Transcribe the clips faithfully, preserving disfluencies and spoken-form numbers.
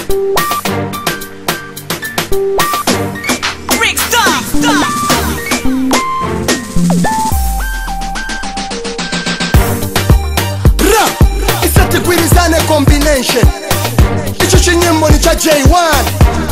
Combination icho chinyimbo ni cha J one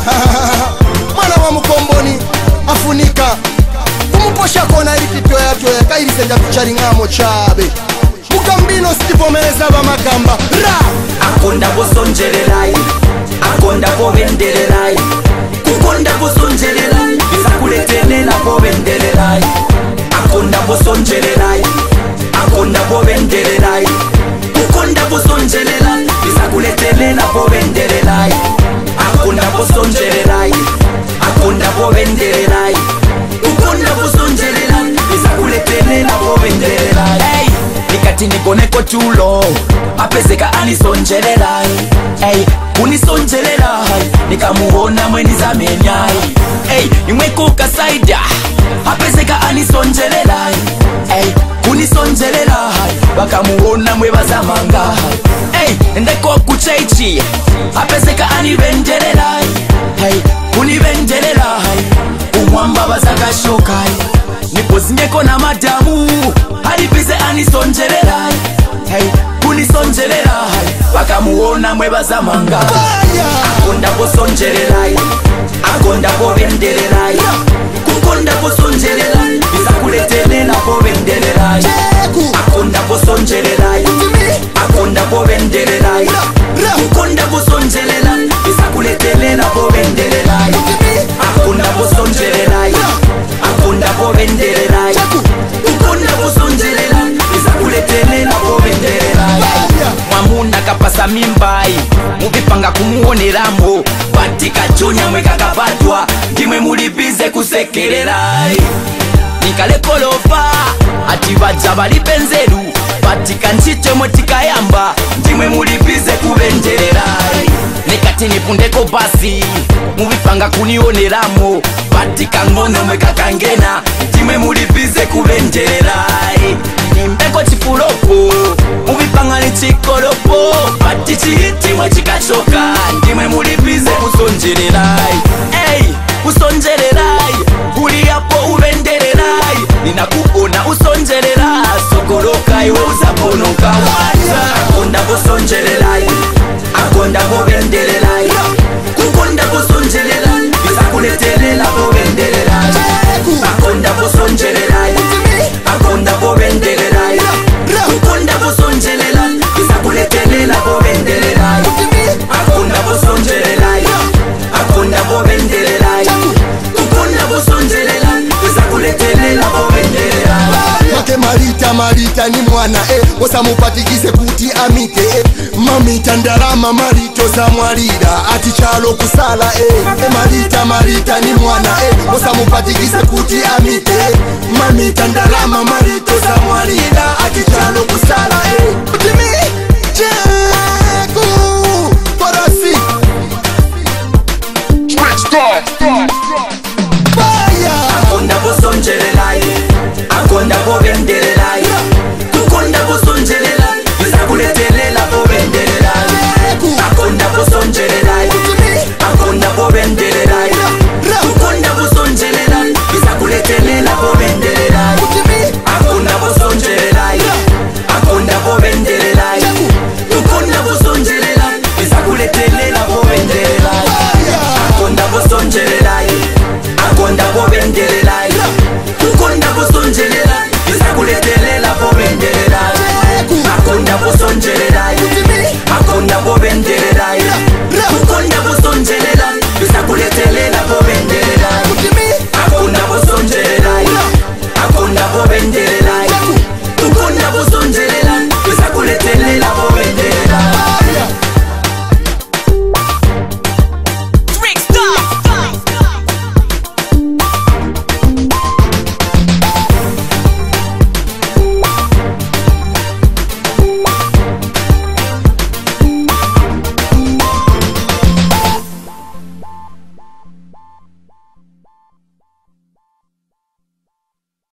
mwana wa mkomboni Afunika kumuposha kona ilipito yato ya kairize ja kucharingamo chabe mukambino sitipomeleza ba makamba ra akonda Vosonjelela akonda vovendelela kukonda Vosonjelela bizakuletelela vovendelela akonda Vosonjelela akonda vovendelela kukonda Vosonjelela bizakuletelela vovendelela akonda Vosonjelela akonda vovendelela kukonda Vosonjelela bizakuletelela vovendelela hey nikati nikoneko tulo apezeka anisonjelela hey unisonjelela nikamuona mweni Zambian hey nimweko kasaida apezeka anisonjelela hey unisonjelela bakamuona mwe bazamanga hey ndeko kuchechi apezeka anivenjelela hey univenjelela umwamba bazakashoka nipozingeko na madamu alipize anisonjelela hey unisonjelela bakamuona mwe bazamanga akonda Vosonjelela akonda vovendelela kukonda Vosonjelela bizakuletelela vovendelela akonda Vosonjelela akonda vovendelela kukonda Vosonjelela bizakuletelela vovendelela akonda Vosonjelela akonda vovendelela kukonda Vosonjelela bizakuletelela vovendelela mwamuna kapasa mimbai muvipanga kumuoneramo patika chonya mwe kakapatwa ndimwe mulipize kusekelela nikalekolofa ati vaja valipenzeru patika nchitemo tikayamba ndimwe mulipize kuvendelela nekati nipundeko basi muvipanga kunioneramo patika ngono mwe kakangena ndimwe mulipize kuvendelela nimbeko chifulopo muvipanga ni chikolopo pati chihitimwe chikachoka ndimwe mulipize kusonjelela hey usonjelela uli yapo uvendelela ninakuona usonjelela sokoloka iwe uzaponoka waza akonda Vosonjelela akonda vovendelela kukonda Vosonjelela bizakuletelela vovendelela akonda Vosonjelela akonda vovendelela kukonda Vosonjelela bizakuletelela vovendelela akonda Vosonjelela akonda vovendelela kukonda Vosonjelela bizakuletelela vovendelela make marita marita ni mwana eh osamupatikize kuti amite eh mamita ndalama marito za mwalira ati chalo kusala eh marita marita ni mwana eh osamupatikize kuti amite eh mamita ndalama marito za mwalira ati chalo kusala eh utimi jeku porasi Switch go akonda Vosonjelela akonda vovendelela kukonda Vosonjelela bizakuletelela vovendelela akonda Vosonjelela akonda vovendelela kukonda Vosonjelela bizakuletelela vovendelela akonda Vosonjelela akonda vovendelela kukonda Vosonjelela bizakuletelela vovendelela akonda Vosonjelela akonda vovendelela kukonda Vosonjelela bizakuletelela vovendelela akonda Vosonjelela akonda vovendelela kukonda Vosonjelela bizakuletelela vovendelela akonda Vosonjelela akonda vovendelela kukonda Vosonjelela